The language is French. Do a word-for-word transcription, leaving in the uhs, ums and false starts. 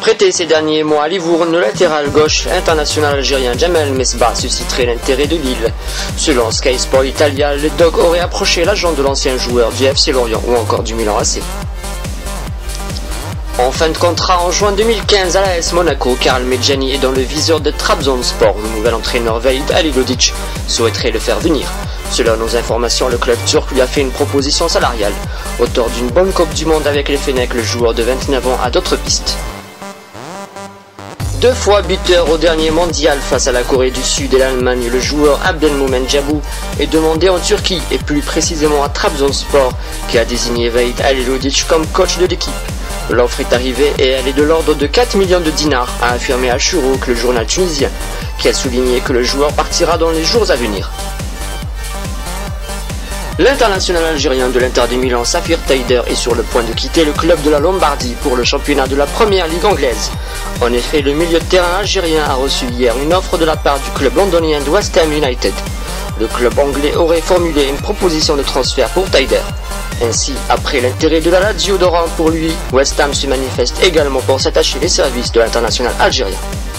Prêté ces derniers mois à Livourne, le latéral gauche international algérien Djamel Mesbah susciterait l'intérêt de Lille. Selon Sky Sport Italia, le Dog aurait approché l'agent de l'ancien joueur du F C Lorient ou encore du Milan A C. En fin de contrat en juin deux mille quinze à l'A S Monaco, Karl Medjani est dans le viseur de Trabzonspor. Le nouvel entraîneur Vahid Halilhodžić souhaiterait le faire venir. Selon nos informations, le club turc lui a fait une proposition salariale. Auteur d'une bonne Coupe du Monde avec les Fennecs, le joueur de vingt-neuf ans a d'autres pistes. Deux fois buteur au dernier mondial face à la Corée du Sud et l'Allemagne, le joueur Abdelmomen Djabou est demandé en Turquie et plus précisément à Trabzonspor, qui a désigné Vahid Halilhodžić comme coach de l'équipe. L'offre est arrivée et elle est de l'ordre de quatre millions de dinars, a affirmé Al-Shourouk, le journal tunisien, qui a souligné que le joueur partira dans les jours à venir. L'international algérien de l'Inter de Milan, Safir Taider, est sur le point de quitter le club de la Lombardie pour le championnat de la première ligue anglaise. En effet, le milieu de terrain algérien a reçu hier une offre de la part du club londonien de West Ham United. Le club anglais aurait formulé une proposition de transfert pour Taider. Ainsi, après l'intérêt de la Lazio d'Oran pour lui, West Ham se manifeste également pour s'attacher les services de l'international algérien.